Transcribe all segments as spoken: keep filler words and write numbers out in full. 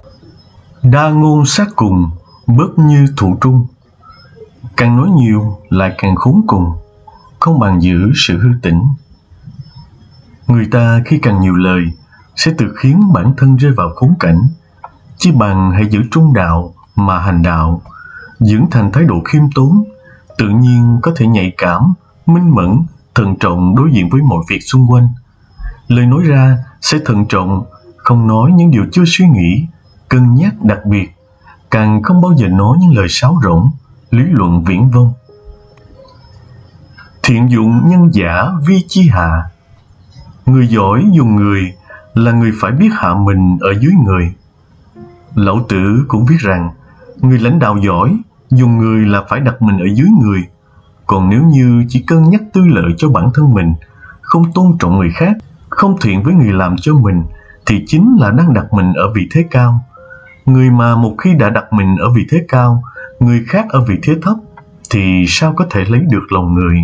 Đa ngôn sát cùng, bớt như thủ trung. Càng nói nhiều lại càng khốn cùng, không bằng giữ sự hư tĩnh. Người ta khi càng nhiều lời sẽ tự khiến bản thân rơi vào khốn cảnh. Chi bằng hãy giữ trung đạo mà hành đạo, dưỡng thành thái độ khiêm tốn, tự nhiên có thể nhạy cảm, minh mẫn, thận trọng đối diện với mọi việc xung quanh. Lời nói ra sẽ thận trọng, không nói những điều chưa suy nghĩ, cân nhắc đặc biệt, càng không bao giờ nói những lời sáo rỗng, lý luận viển vông. Thiện dụng nhân giả vi chi hạ. Người giỏi dùng người là người phải biết hạ mình ở dưới người. Lão Tử cũng viết rằng, người lãnh đạo giỏi dùng người là phải đặt mình ở dưới người. Còn nếu như chỉ cân nhắc tư lợi cho bản thân mình, không tôn trọng người khác, không thiện với người làm cho mình, thì chính là đang đặt mình ở vị thế cao. Người mà một khi đã đặt mình ở vị thế cao, người khác ở vị thế thấp, thì sao có thể lấy được lòng người?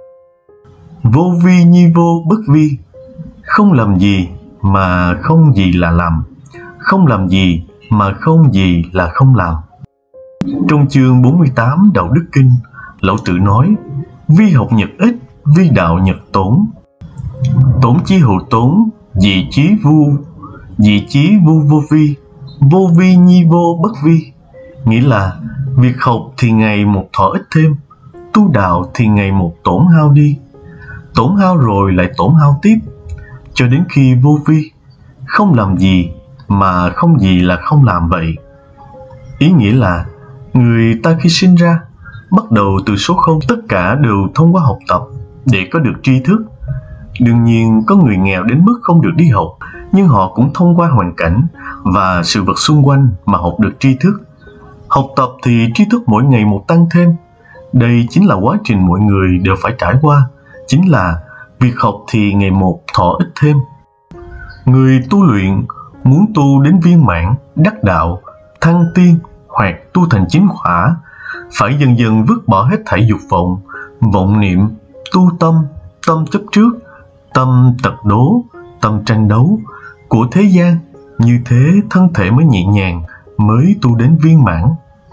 Vô vi nhi vô bất vi. Không làm gì mà không gì là làm, không làm gì mà không gì là không làm. Trong chương bốn mươi tám Đạo Đức Kinh, Lão Tử nói, vi học nhật ích, vi đạo nhật tốn. Tốn chí hữu tốn, dị chí vu, dị chí vu vô vi, vô vi nhi vô bất vi. Nghĩa là, việc học thì ngày một thọ ích thêm, tu đạo thì ngày một tổn hao đi. Tổn hao rồi lại tổn hao tiếp, cho đến khi vô vi. Không làm gì mà không gì là không làm vậy. Ý nghĩa là, người ta khi sinh ra, bắt đầu từ số không, tất cả đều thông qua học tập để có được tri thức. Đương nhiên có người nghèo đến mức không được đi học, nhưng họ cũng thông qua hoàn cảnh và sự vật xung quanh mà học được tri thức. Học tập thì tri thức mỗi ngày một tăng thêm. Đây chính là quá trình mọi người đều phải trải qua, chính là việc học thì ngày một thọ ích thêm. Người tu luyện muốn tu đến viên mãn, đắc đạo, thăng tiên hoặc tu thành chính quả, phải dần dần vứt bỏ hết thảy dục vọng, vọng niệm, tu tâm, tâm chấp trước, tâm tật đố, tâm tranh đấu của thế gian. Như thế thân thể mới nhẹ nhàng, mới tu đến viên mãn.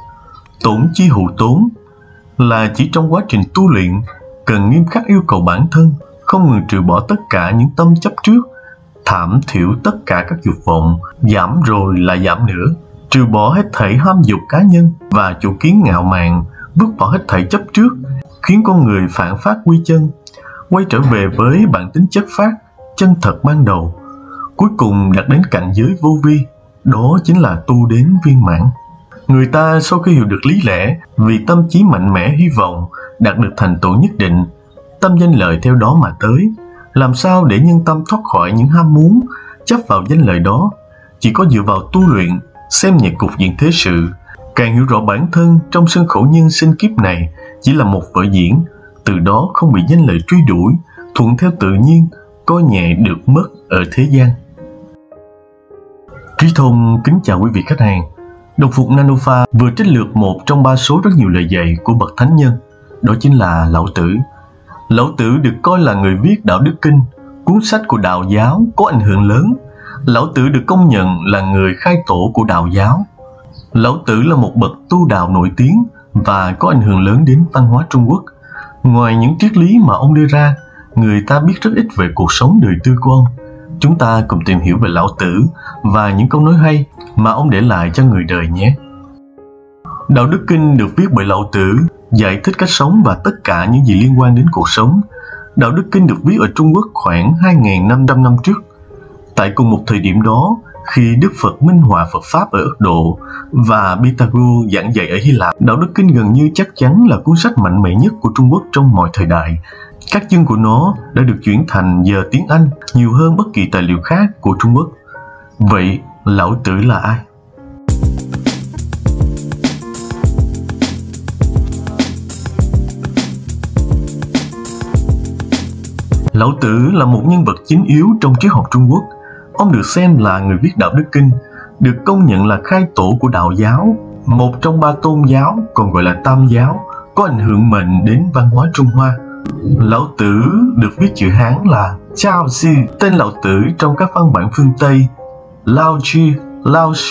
Tổn chi hữu tốn là chỉ trong quá trình tu luyện cần nghiêm khắc yêu cầu bản thân, không ngừng trừ bỏ tất cả những tâm chấp trước, thảm thiểu tất cả các dục vọng, giảm rồi lại giảm nữa, trừ bỏ hết thảy ham dục cá nhân và chủ kiến ngạo mạn, vứt bỏ hết thảy chấp trước, khiến con người phản phát quy chân, quay trở về với bản tính chất phát, chân thật ban đầu, cuối cùng đạt đến cảnh giới vô vi, đó chính là tu đến viên mãn. Người ta sau khi hiểu được lý lẽ, vì tâm trí mạnh mẽ hy vọng đạt được thành tựu nhất định, tâm danh lợi theo đó mà tới. Làm sao để nhân tâm thoát khỏi những ham muốn, chấp vào danh lợi đó? Chỉ có dựa vào tu luyện, xem nhẹ cục diện thế sự, càng hiểu rõ bản thân trong sân khổ nhân sinh kiếp này chỉ là một vở diễn, từ đó không bị danh lợi truy đuổi, thuận theo tự nhiên, coi nhẹ được mất ở thế gian. Trí Thông kính chào quý vị khách hàng. Đồng phục Nanofa vừa trích lược một trong ba số rất nhiều lời dạy của bậc thánh nhân, đó chính là Lão Tử. Lão Tử được coi là người viết Đạo Đức Kinh, cuốn sách của đạo giáo có ảnh hưởng lớn. Lão Tử được công nhận là người khai tổ của đạo giáo. Lão Tử là một bậc tu đạo nổi tiếng và có ảnh hưởng lớn đến văn hóa Trung Quốc. Ngoài những triết lý mà ông đưa ra, người ta biết rất ít về cuộc sống đời tư của ông. Chúng ta cùng tìm hiểu về Lão Tử và những câu nói hay mà ông để lại cho người đời nhé. Đạo Đức Kinh được viết bởi Lão Tử, giải thích cách sống và tất cả những gì liên quan đến cuộc sống. Đạo Đức Kinh được viết ở Trung Quốc khoảng hai nghìn năm trăm năm trước. Tại cùng một thời điểm đó, khi Đức Phật minh họa Phật Pháp ở Ấn Độ và Pythagore giảng dạy ở Hy Lạp, Đạo Đức Kinh gần như chắc chắn là cuốn sách mạnh mẽ nhất của Trung Quốc trong mọi thời đại. Các chương của nó đã được chuyển thành giờ tiếng Anh nhiều hơn bất kỳ tài liệu khác của Trung Quốc. Vậy, Lão Tử là ai? Lão Tử là một nhân vật chính yếu trong triết học Trung Quốc. Ông được xem là người viết Đạo Đức Kinh, được công nhận là khai tổ của đạo giáo, một trong ba tôn giáo còn gọi là Tam giáo, có ảnh hưởng mạnh đến văn hóa Trung Hoa. Lão Tử được viết chữ Hán là Chao Sư. Tên Lão Tử trong các văn bản phương Tây Lao Chi, Lao Shi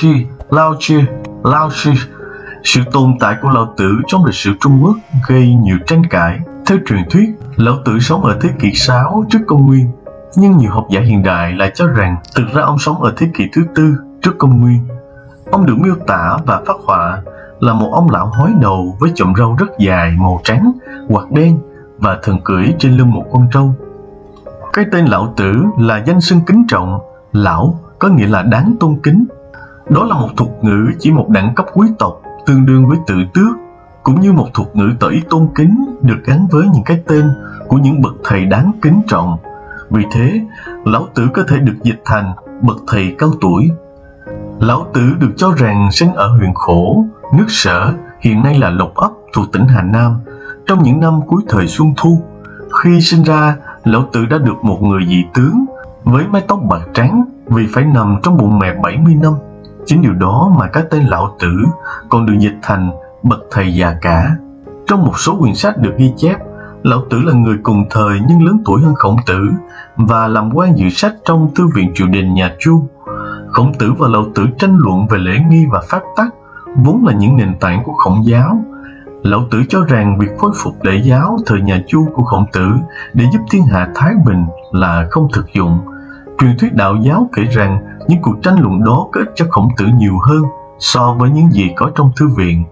Lao Tzu, Lao Tzu. Sự tồn tại của Lão Tử trong lịch sử Trung Quốc gây nhiều tranh cãi. Theo truyền thuyết, Lão Tử sống ở thế kỷ sáu trước công nguyên, nhưng nhiều học giả hiện đại lại cho rằng thực ra ông sống ở thế kỷ thứ tư trước công nguyên. Ông được miêu tả và phác họa là một ông lão hói đầu với chòm râu rất dài màu trắng hoặc đen và thường cưỡi trên lưng một con trâu. Cái tên Lão Tử là danh xưng kính trọng, lão có nghĩa là đáng tôn kính. Đó là một thuật ngữ chỉ một đẳng cấp quý tộc tương đương với tự tước, cũng như một thuật ngữ tỏ ý tôn kính được gắn với những cái tên của những bậc thầy đáng kính trọng. Vì thế, Lão Tử có thể được dịch thành bậc thầy cao tuổi. Lão Tử được cho rằng sinh ở huyện Khổ, nước Sở, hiện nay là Lộc Ấp thuộc tỉnh Hà Nam, trong những năm cuối thời Xuân Thu. Khi sinh ra, Lão Tử đã được một người dị tướng với mái tóc bạc trắng vì phải nằm trong bụng mẹ bảy mươi năm. Chính điều đó mà cái tên Lão Tử còn được dịch thành bậc thầy già cả. Trong một số quyển sách được ghi chép, Lão Tử là người cùng thời nhưng lớn tuổi hơn Khổng Tử và làm quan dự sách trong thư viện triều đình nhà Chu. Khổng Tử và Lão Tử tranh luận về lễ nghi và pháp tắc, vốn là những nền tảng của Khổng giáo. Lão Tử cho rằng việc khôi phục lễ giáo thời nhà Chu của Khổng Tử để giúp thiên hạ thái bình là không thực dụng. Truyền thuyết đạo giáo kể rằng những cuộc tranh luận đó có ích cho Khổng Tử nhiều hơn so với những gì có trong thư viện.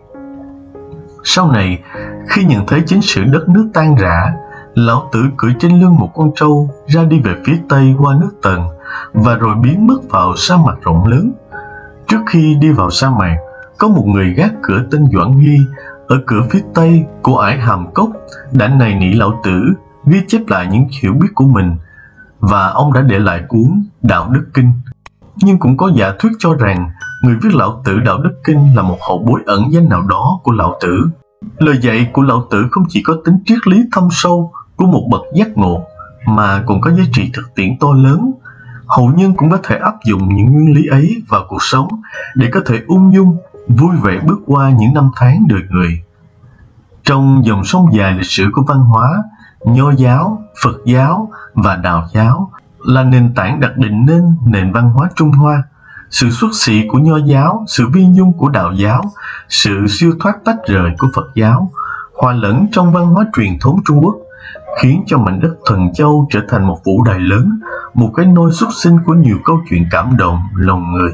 Sau này, khi nhận thấy chính sự đất nước tan rã, Lão Tử cưỡi trên lưng một con trâu ra đi về phía tây qua nước Tần và rồi biến mất vào sa mạc rộng lớn. Trước khi đi vào sa mạc, có một người gác cửa tên Doãn Nghi ở cửa phía tây của ải Hàm Cốc đã nài nỉ Lão Tử ghi chép lại những hiểu biết của mình, và ông đã để lại cuốn Đạo Đức Kinh. Nhưng cũng có giả thuyết cho rằng người viết Lão Tử Đạo Đức Kinh là một hậu bối ẩn danh nào đó của Lão Tử. Lời dạy của Lão Tử không chỉ có tính triết lý thâm sâu của một bậc giác ngộ, mà còn có giá trị thực tiễn to lớn. Hậu nhân cũng có thể áp dụng những nguyên lý ấy vào cuộc sống để có thể ung dung, vui vẻ bước qua những năm tháng đời người. Trong dòng sông dài lịch sử của văn hóa, Nho giáo, Phật giáo và Đạo giáo là nền tảng đặt định nên nền văn hóa Trung Hoa. Sự xuất sĩ của Nho giáo, sự viên dung của Đạo giáo, sự siêu thoát tách rời của Phật giáo hòa lẫn trong văn hóa truyền thống Trung Quốc, khiến cho mảnh đất Thuần Châu trở thành một vũ đài lớn, một cái nôi xuất sinh của nhiều câu chuyện cảm động lòng người.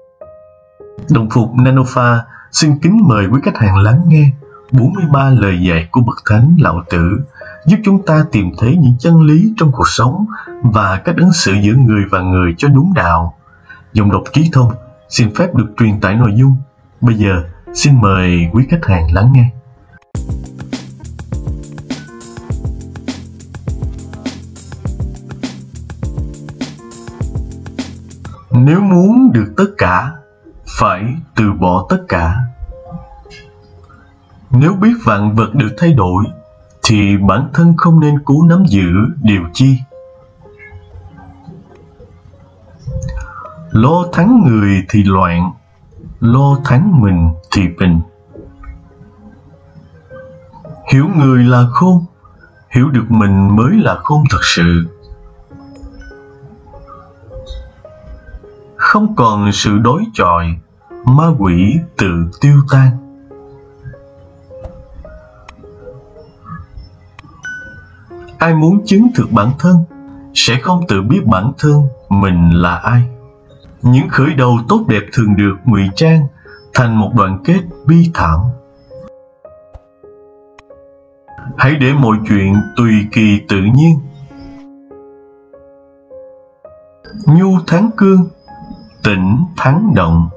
Đồng phục Nanopha xin kính mời quý khách hàng lắng nghe bốn mươi ba lời dạy của Bậc Thánh Lão Tử, giúp chúng ta tìm thấy những chân lý trong cuộc sống và cách ứng xử giữa người và người cho đúng đạo. Dòng đọc Trí Thông xin phép được truyền tải nội dung. Bây giờ xin mời quý khách hàng lắng nghe. Nếu muốn được tất cả, phải từ bỏ tất cả. Nếu biết vạn vật được thay đổi, thì bản thân không nên cố nắm giữ điều chi. Lo thắng người thì loạn, lo thắng mình thì bình. Hiểu người là khôn, hiểu được mình mới là khôn thật sự. Không còn sự đối chọi, ma quỷ tự tiêu tan. Ai muốn chứng thực bản thân sẽ không tự biết bản thân mình là ai. Những khởi đầu tốt đẹp thường được ngụy trang thành một đoạn kết bi thảm. Hãy để mọi chuyện tùy kỳ tự nhiên. Nhu thắng cương, tĩnh thắng động.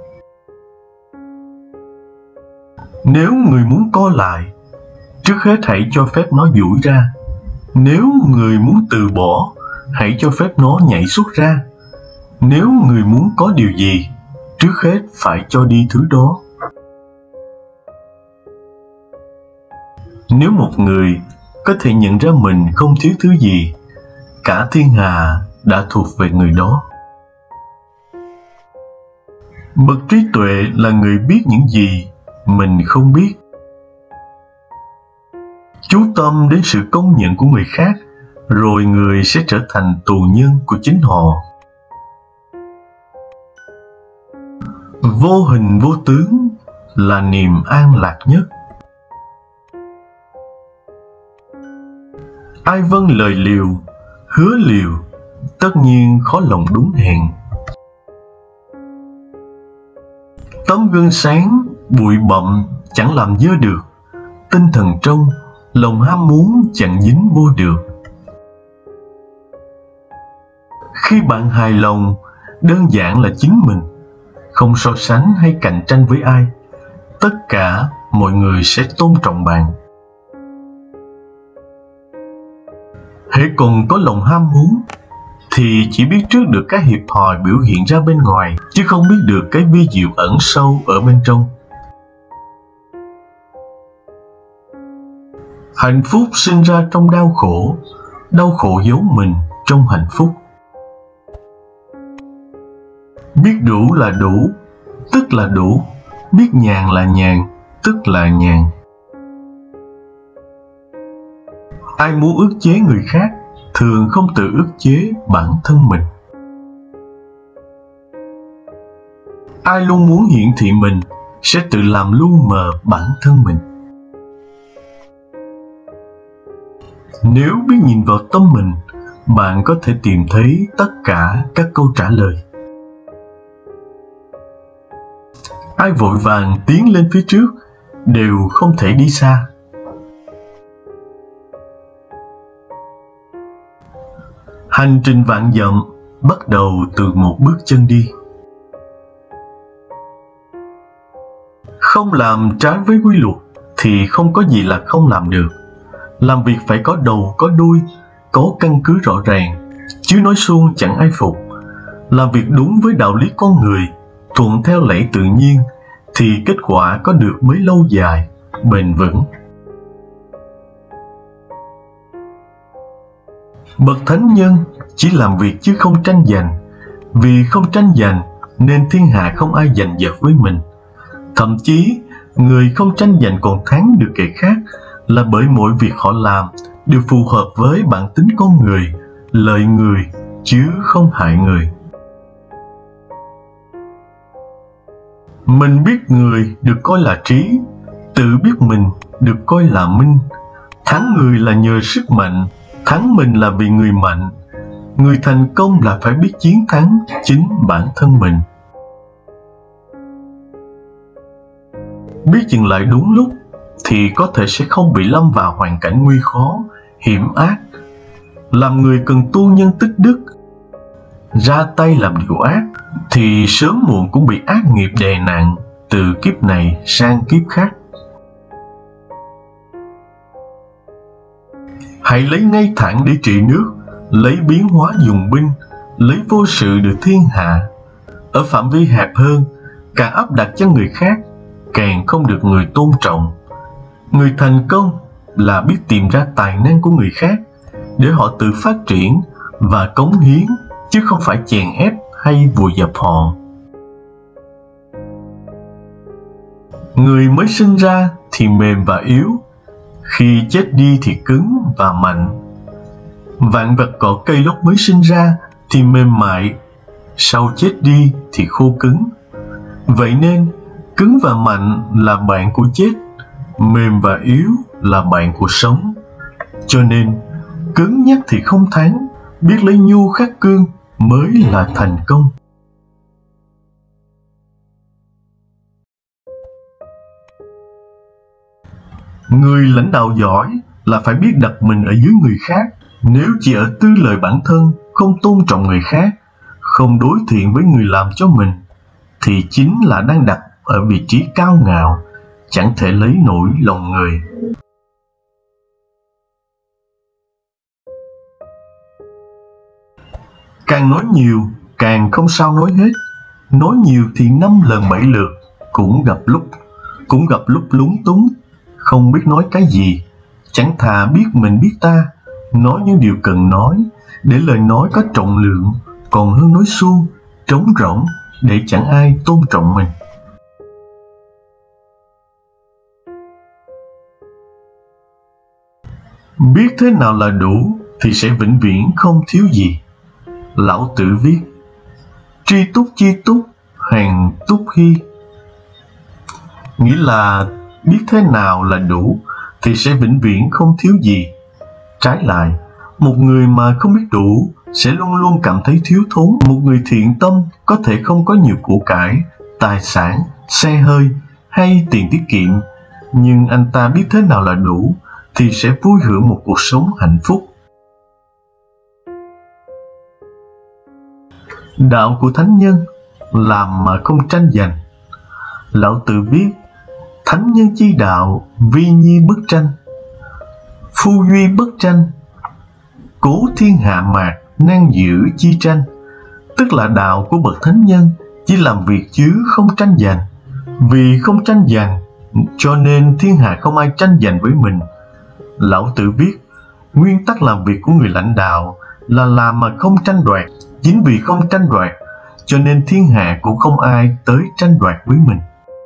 Nếu người muốn co lại, trước hết hãy cho phép nó duỗi ra. Nếu người muốn từ bỏ, hãy cho phép nó nhảy xuất ra. Nếu người muốn có điều gì, trước hết phải cho đi thứ đó. Nếu một người có thể nhận ra mình không thiếu thứ gì, cả thiên hà đã thuộc về người đó. Bậc trí tuệ là người biết những gì mình không biết. Chú tâm đến sự công nhận của người khác, rồi người sẽ trở thành tù nhân của chính họ. Vô hình vô tướng là niềm an lạc nhất. Ai vâng lời liều, hứa liều, tất nhiên khó lòng đúng hẹn. Tấm gương sáng, bụi bặm chẳng làm dơ được, tinh thần trong, lòng ham muốn chẳng dính vô được. Khi bạn hài lòng, đơn giản là chính mình, không so sánh hay cạnh tranh với ai, tất cả mọi người sẽ tôn trọng bạn. Hễ còn có lòng ham muốn thì chỉ biết trước được cái hiệp hòi biểu hiện ra bên ngoài, chứ không biết được cái vi diệu ẩn sâu ở bên trong. Hạnh phúc sinh ra trong đau khổ, đau khổ giấu mình trong hạnh phúc. Biết đủ là đủ, tức là đủ. Biết nhàn là nhàn, tức là nhàn. Ai muốn ức chế người khác, thường không tự ức chế bản thân mình. Ai luôn muốn hiển thị mình, sẽ tự làm lu mờ bản thân mình. Nếu biết nhìn vào tâm mình, bạn có thể tìm thấy tất cả các câu trả lời. Ai vội vàng tiến lên phía trước đều không thể đi xa. Hành trình vạn dặm bắt đầu từ một bước chân đi. Không làm trái với quy luật thì không có gì là không làm được. Làm việc phải có đầu có đuôi, có căn cứ rõ ràng, chứ nói suông chẳng ai phục. Làm việc đúng với đạo lý con người, thuận theo lẽ tự nhiên, thì kết quả có được mới lâu dài, bền vững. Bậc thánh nhân chỉ làm việc chứ không tranh giành. Vì không tranh giành nên thiên hạ không ai giành giật với mình. Thậm chí người không tranh giành còn thắng được kẻ khác, là bởi mỗi việc họ làm đều phù hợp với bản tính con người, lợi người chứ không hại người. Mình biết người được coi là trí, tự biết mình được coi là minh. Thắng người là nhờ sức mạnh, thắng mình là vì người mạnh. Người thành công là phải biết chiến thắng chính bản thân mình. Biết dừng lại đúng lúc thì có thể sẽ không bị lâm vào hoàn cảnh nguy khó, hiểm ác. Làm người cần tu nhân tích đức, ra tay làm điều ác thì sớm muộn cũng bị ác nghiệp đè nặng từ kiếp này sang kiếp khác. Hãy lấy ngay thẳng để trị nước, lấy biến hóa dùng binh, lấy vô sự được thiên hạ. Ở phạm vi hẹp hơn, càng áp đặt cho người khác, càng không được người tôn trọng. Người thành công là biết tìm ra tài năng của người khác để họ tự phát triển và cống hiến, chứ không phải chèn ép hay vùi dập họ. Người mới sinh ra thì mềm và yếu, khi chết đi thì cứng và mạnh. Vạn vật cỏ cây lúc mới sinh ra thì mềm mại, sau chết đi thì khô cứng. Vậy nên cứng và mạnh là bạn của chết, mềm và yếu là bạn của sống. Cho nên cứng nhắc thì không thắng, biết lấy nhu khắc cương mới là thành công. Người lãnh đạo giỏi là phải biết đặt mình ở dưới người khác. Nếu chỉ ở tư lợi bản thân, không tôn trọng người khác, không đối thiện với người làm cho mình, thì chính là đang đặt ở vị trí cao ngạo, chẳng thể lấy nổi lòng người. Càng nói nhiều, càng không sao nói hết. Nói nhiều thì năm lần bảy lượt, cũng gặp lúc, cũng gặp lúc lúng túng, không biết nói cái gì. Chẳng thà biết mình biết ta, nói những điều cần nói, để lời nói có trọng lượng, còn hơn nói suông, trống rỗng, để chẳng ai tôn trọng mình. Biết thế nào là đủ thì sẽ vĩnh viễn không thiếu gì. Lão Tử viết: tri túc chi túc, hàng túc hy. Nghĩa là biết thế nào là đủ thì sẽ vĩnh viễn không thiếu gì. Trái lại, một người mà không biết đủ sẽ luôn luôn cảm thấy thiếu thốn. Một người thiện tâm có thể không có nhiều của cải, tài sản, xe hơi hay tiền tiết kiệm, nhưng anh ta biết thế nào là đủ thì sẽ vui hưởng một cuộc sống hạnh phúc. Đạo của thánh nhân, làm mà không tranh giành. Lão Tử viết: thánh nhân chi đạo, vi nhi bất tranh. Phu duy bất tranh, cố thiên hạ mạc, nan giữ chi tranh. Tức là đạo của bậc thánh nhân chỉ làm việc chứ không tranh giành. Vì không tranh giành cho nên thiên hạ không ai tranh giành với mình. Lão Tử viết: nguyên tắc làm việc của người lãnh đạo là làm mà không tranh đoạt. Chính vì không tranh đoạt cho nên thiên hạ cũng không ai tới tranh đoạt với mình.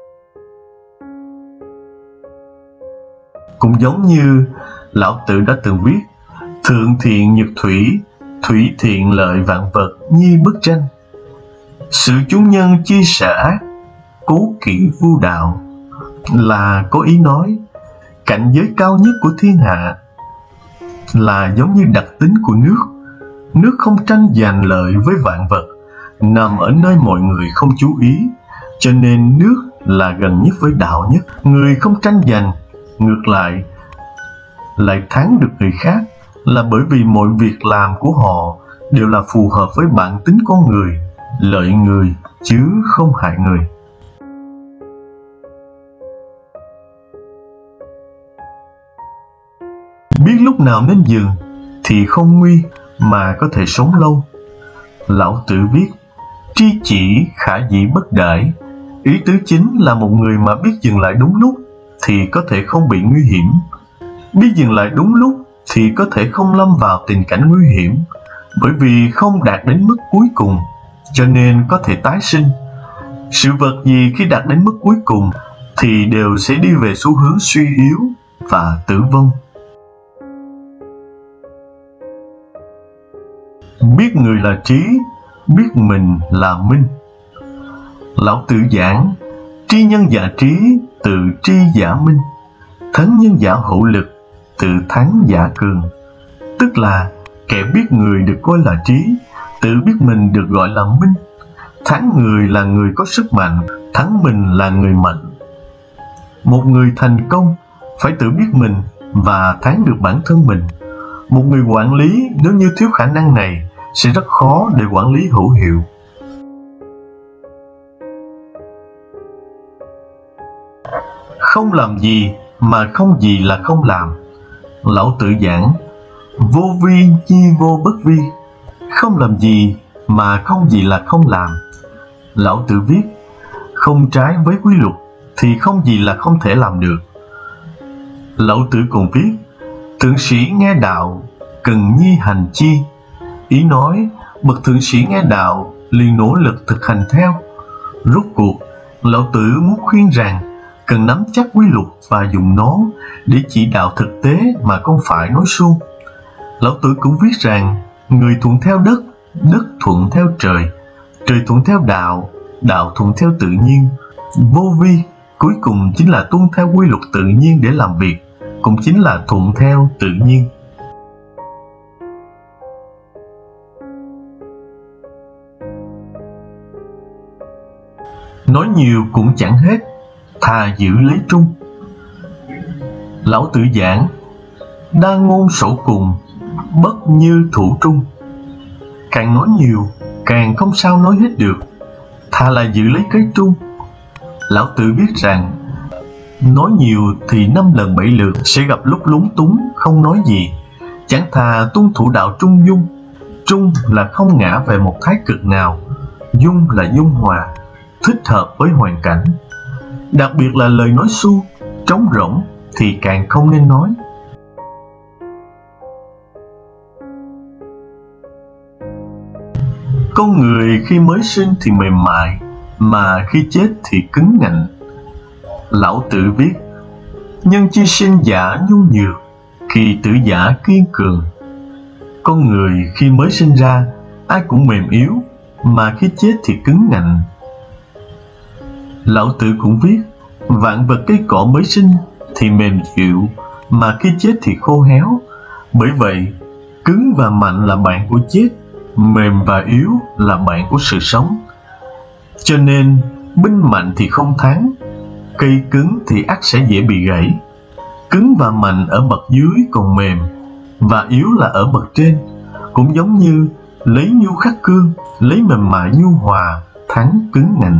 Cũng giống như Lão Tử đã từng viết: thượng thiện nhật thủy, thủy thiện lợi vạn vật, nhi bất tranh. Sự chúng nhân chia sẻ ác, cố kỵ vu đạo. Là có ý nói cảnh giới cao nhất của thiên hạ là giống như đặc tính của nước. Nước không tranh giành lợi với vạn vật, nằm ở nơi mọi người không chú ý, cho nên nước là gần nhất với đạo nhất. Người không tranh giành, ngược lại lại thắng được người khác, là bởi vì mọi việc làm của họ đều là phù hợp với bản tính con người, lợi người chứ không hại người. Biết lúc nào nên dừng thì không nguy mà có thể sống lâu. Lão Tử viết: tri chỉ khả dĩ bất đãi. Ý tứ chính là một người mà biết dừng lại đúng lúc thì có thể không bị nguy hiểm. Biết dừng lại đúng lúc thì có thể không lâm vào tình cảnh nguy hiểm, bởi vì không đạt đến mức cuối cùng cho nên có thể tái sinh. Sự vật gì khi đạt đến mức cuối cùng thì đều sẽ đi về xu hướng suy yếu và tử vong. Biết người là trí, biết mình là minh. Lão Tử giảng: tri nhân giả trí, tự tri giả minh. Thánh nhân giả hữu lực, tự thắng giả cường. Tức là kẻ biết người được coi là trí, tự biết mình được gọi là minh. Thắng người là người có sức mạnh, thắng mình là người mạnh. Một người thành công phải tự biết mình và thắng được bản thân mình. Một người quản lý nếu như thiếu khả năng này sẽ rất khó để quản lý hữu hiệu. Không làm gì mà không gì là không làm. Lão Tử giảng: vô vi chi vô bất vi. Không làm gì mà không gì là không làm. Lão Tử viết: không trái với quy luật thì không gì là không thể làm được. Lão Tử còn viết: thượng sĩ nghe đạo, cần nhi hành chi. Ý nói bậc thượng sĩ nghe đạo liền nỗ lực thực hành theo. Rốt cuộc Lão Tử muốn khuyên rằng cần nắm chắc quy luật và dùng nó để chỉ đạo thực tế mà không phải nói suông. Lão Tử cũng viết rằng người thuận theo đất, đất thuận theo trời, trời thuận theo đạo, đạo thuận theo tự nhiên. Vô vi cuối cùng chính là tuân theo quy luật tự nhiên để làm việc, cũng chính là thuận theo tự nhiên. Nói nhiều cũng chẳng hết, thà giữ lấy trung. Lão Tử giảng: đa ngôn sổ cùng, bất như thủ trung. Càng nói nhiều càng không sao nói hết được, thà là giữ lấy cái trung. Lão Tử biết rằng nói nhiều thì năm lần bảy lượt sẽ gặp lúc lúng túng không nói gì, chẳng thà tuân thủ đạo trung dung. Trung là không ngã về một thái cực nào, dung là dung hòa, thích hợp với hoàn cảnh. Đặc biệt là lời nói suông, trống rỗng thì càng không nên nói. Con người khi mới sinh thì mềm mại, mà khi chết thì cứng ngạnh. Lão Tử viết: nhân chi sinh giả nhu nhược, kỳ tử giả kiên cường. Con người khi mới sinh ra ai cũng mềm yếu, mà khi chết thì cứng ngạnh. Lão Tử cũng viết: vạn vật cây cỏ mới sinh thì mềm dịu, mà khi chết thì khô héo. Bởi vậy, cứng và mạnh là bạn của chết, mềm và yếu là bạn của sự sống. Cho nên, binh mạnh thì không thắng, cây cứng thì ắt sẽ dễ bị gãy. Cứng và mạnh ở bậc dưới, còn mềm và yếu là ở bậc trên. Cũng giống như lấy nhu khắc cương, lấy mềm mại nhu hòa, thắng cứng ngạnh.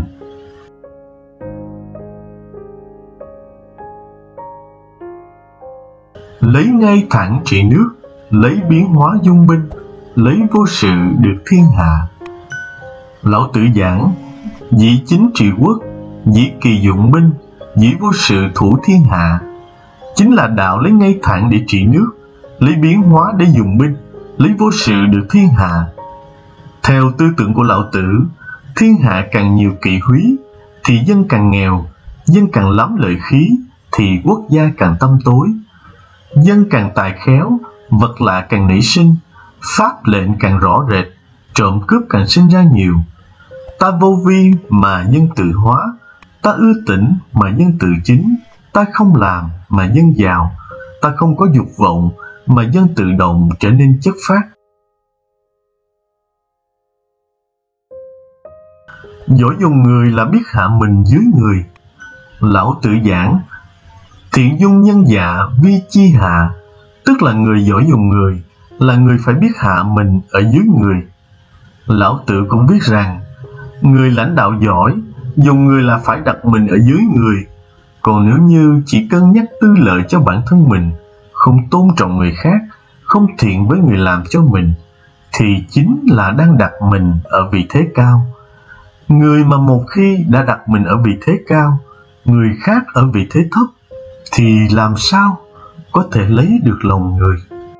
Lấy ngay thẳng trị nước, lấy biến hóa dung binh, lấy vô sự được thiên hạ. Lão Tử giảng: dĩ chính trị quốc, dĩ kỳ dụng binh, dĩ vô sự thủ thiên hạ. Chính là đạo lấy ngay thẳng để trị nước, lấy biến hóa để dùng binh, lấy vô sự được thiên hạ. Theo tư tưởng của Lão Tử, thiên hạ càng nhiều kỵ húy thì dân càng nghèo, dân càng lắm lợi khí thì quốc gia càng tăm tối. Dân càng tài khéo, vật lạ càng nảy sinh, pháp lệnh càng rõ rệt, trộm cướp càng sinh ra nhiều. Ta vô vi mà dân tự hóa, ta ưa tĩnh mà dân tự chính, ta không làm mà dân giàu, ta không có dục vọng mà dân tự động trở nên chất phác. Giỏi dùng người là biết hạ mình dưới người. Lão Tử giảng: thiện dung nhân dạ vi chi hạ, tức là người giỏi dùng người là người phải biết hạ mình ở dưới người. Lão Tử cũng viết rằng, người lãnh đạo giỏi dùng người là phải đặt mình ở dưới người. Còn nếu như chỉ cân nhắc tư lợi cho bản thân mình, không tôn trọng người khác, không thiện với người làm cho mình, thì chính là đang đặt mình ở vị thế cao. Người mà một khi đã đặt mình ở vị thế cao, người khác ở vị thế thấp, thì làm sao có thể lấy được lòng người?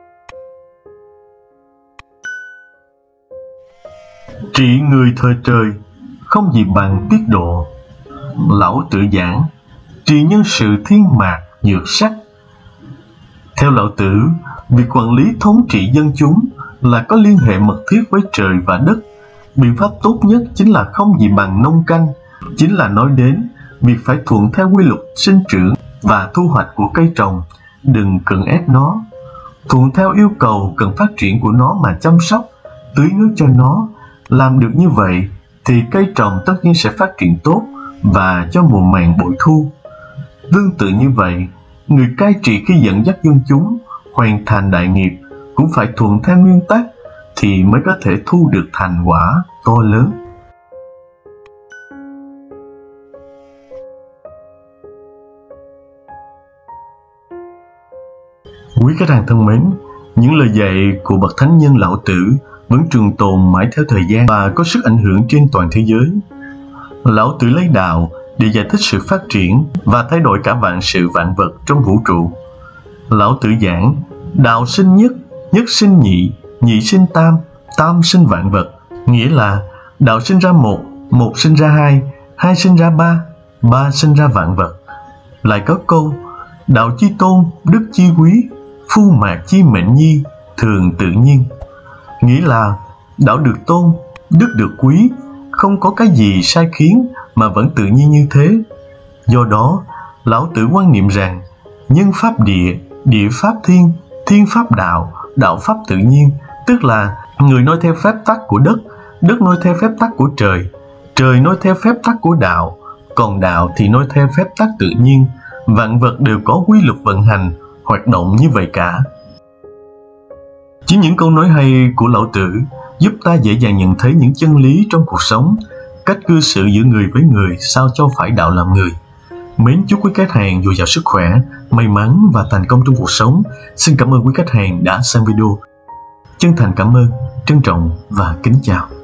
Trị người thời trời, không gì bằng tiết độ. Lão Tử giảng: trị nhân sự thiên mạc nhược sắc. Theo Lão Tử, việc quản lý thống trị dân chúng là có liên hệ mật thiết với trời và đất. Biện pháp tốt nhất chính là không gì bằng nông canh, chính là nói đến việc phải thuận theo quy luật sinh trưởng và thu hoạch của cây trồng, đừng cưỡng ép nó. Thuận theo yêu cầu cần phát triển của nó mà chăm sóc, tưới nước cho nó. Làm được như vậy thì cây trồng tất nhiên sẽ phát triển tốt và cho mùa màng bội thu. Tương tự như vậy, người cai trị khi dẫn dắt dân chúng hoàn thành đại nghiệp cũng phải thuận theo nguyên tắc thì mới có thể thu được thành quả to lớn. Quý khách hàng thân mến, những lời dạy của bậc thánh nhân Lão Tử vẫn trường tồn mãi theo thời gian và có sức ảnh hưởng trên toàn thế giới. Lão Tử lấy đạo để giải thích sự phát triển và thay đổi cả vạn sự vạn vật trong vũ trụ. Lão Tử giảng: đạo sinh nhất, nhất sinh nhị, nhị sinh tam, tam sinh vạn vật. Nghĩa là đạo sinh ra một, một sinh ra hai, hai sinh ra ba, ba sinh ra vạn vật. Lại có câu: đạo chi tôn, đức chi quý, phu mạc chi mệnh nhi, thường tự nhiên. Nghĩa là đạo được tôn, đức được quý, không có cái gì sai khiến mà vẫn tự nhiên như thế. Do đó, Lão Tử quan niệm rằng nhân pháp địa, địa pháp thiên, thiên pháp đạo, đạo pháp tự nhiên, tức là người nói theo phép tắc của đất, đất nói theo phép tắc của trời, trời nói theo phép tắc của đạo, còn đạo thì nói theo phép tắc tự nhiên. Vạn vật đều có quy luật vận hành, hoạt động như vậy cả. Chính những câu nói hay của Lão Tử giúp ta dễ dàng nhận thấy những chân lý trong cuộc sống, cách cư xử giữa người với người sao cho phải đạo làm người. Mến chúc quý khách hàng dồi dào sức khỏe, may mắn và thành công trong cuộc sống. Xin cảm ơn quý khách hàng đã xem video. Chân thành cảm ơn, trân trọng và kính chào.